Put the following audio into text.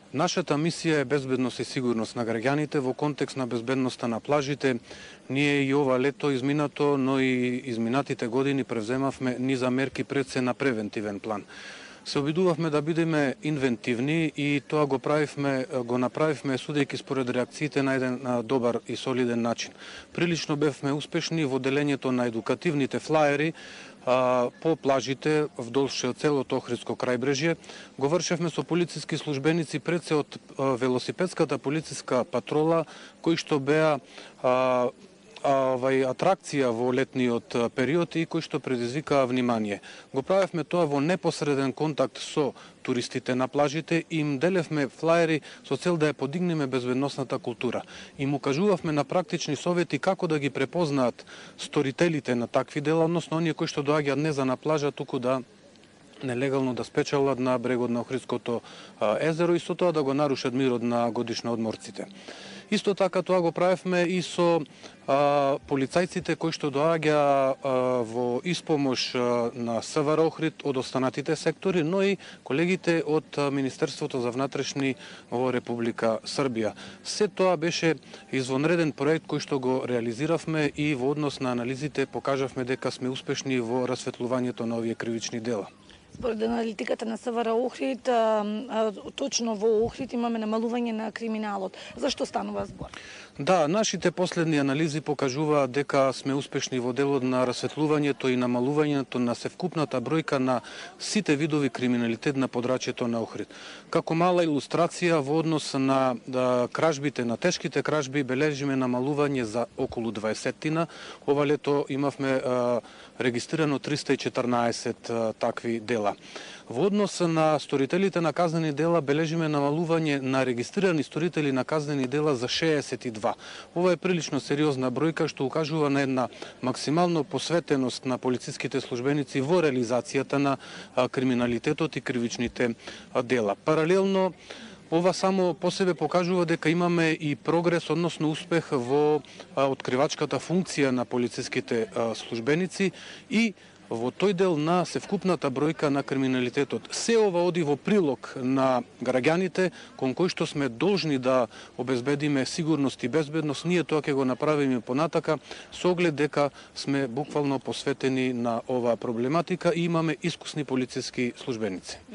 Нашата мисија е безбедност и сигурност на граѓаните во контекст на безбедноста на плажите. Ние и ова лето изминато, но и изминатите години превземавме низа мерки пред се на превентивен план. Се обидувавме да бидеме инвентивни и тоа го направивме судејќи според реакциите на еден добар и солиден начин. Прилично бевме успешни во делењето на едукативните флаери по плажите вдолж целото Охридско крајбрежје. Го вршевме со полициски службеници пред се од велосипедската полициска патрола, кои што беа атракција во летниот период и кои што предизвикаа внимание. Го правевме тоа во непосреден контакт со туристите на плажите и им делевме флаери со цел да ја подигнеме безбедносната култура. И му кажувавме на практични совети како да ги препознаат сторителите на такви дела, односно оние кои што доаѓаат не за на плажа, туку да нелегално да спечелат на брегот на Охридското езеро и со тоа да го нарушат мирот на годишно одморците. Исто така тоа го правевме и со полицајците кои што доаѓа во испомош на СВР Охрид од останатите сектори, но и колегите од Министерството за внатрешни во Република Србија. Се тоа беше извонреден проект кој што го реализиравме и во однос на анализите покажавме дека сме успешни во расветлувањето на овие кривични дела. Според аналитиката на СВР Охрид, точно во Охрид имаме намалување на криминалот. Зашто станува збор? Да, нашите последни анализи покажуваат дека сме успешни во делот на расветлувањето и намалувањето на севкупната бројка на сите видови криминалитет на подрачјето на Охрид. Како мала илустрација во однос на кражбите, на тешките кражби, бележиме намалување за околу 20-тина. Ова лето имавме регистрирано 314 такви дела. Во однос на сторителите на казнени дела бележиме намалување на регистрирани сторители на казнени дела за 62. Ова е прилично сериозна бројка што укажува на една максимална посветеност на полициските службеници во реализацијата на криминалитетот и кривичните дела. Паралелно, ова само по себе покажува дека имаме и прогрес, односно успех во откривачката функција на полициските службеници и во тој дел на севкупната бројка на криминалитетот. Се ова оди во прилог на граѓаните кон кои што сме должни да обезбедиме сигурност и безбедност. Ние тоа ќе го направиме понатака со оглед дека сме буквално посветени на оваа проблематика и имаме искусни полициски службеници.